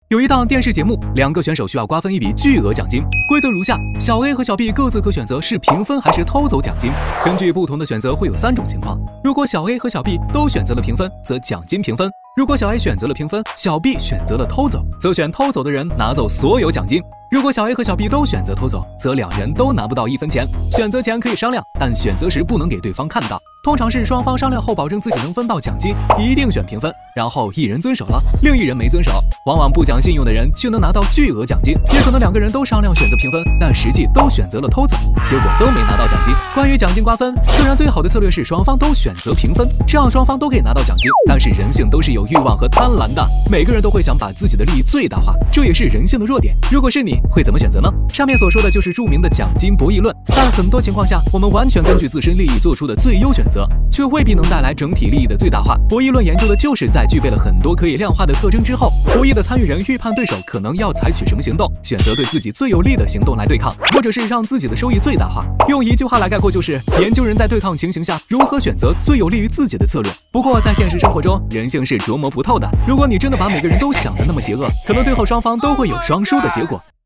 有一档电视节目，两个选手需要瓜分一笔巨额奖金，规则如下：小 A 和小 B 各自可选择是平分还是偷走奖金。根据不同的选择，会有3种情况。如果小 A 和小 B 都选择了平分，则奖金平分；如果小 A 选择了平分，小 B 选择了偷走，则选偷走的人拿走所有奖金。如果小 A 和小 B 都选择偷走，则两人都拿不到1分钱。选择前可以商量，但选择时不能给对方看到。通常是双方商量后保证自己能分到奖金，一定选平分，然后一人遵守了，另一人没遵守。往往不讲信用的人却能拿到巨额奖金，也可能两个人都商量选择平分，但实际都选择了偷走，结果都没拿到奖金。关于奖金瓜分，虽然最好的策略是双方都选择平分，这样双方都可以拿到奖金，但是人性都是有欲望和贪婪的，每个人都会想把自己的利益最大化，这也是人性的弱点。如果是你会怎么选择呢？上面所说的就是著名的奖金博弈论，在很多情况下，我们完全根据自身利益做出的最优选择，却未必能带来整体利益的最大化。博弈论研究的就是在具备了很多可以量化的特征之后，博弈的参与人预判对手可能要采取什么行动，选择对自己最有利的行动来对抗，或者是让自己的收益最大化。用一句话来概括，就是研究人在对抗情形下如何选择最有利于自己的策略。不过在现实生活中，人性是琢磨不透的，如果你真的把每个人都想得那么邪恶，可能最后双方都会有双输的结果。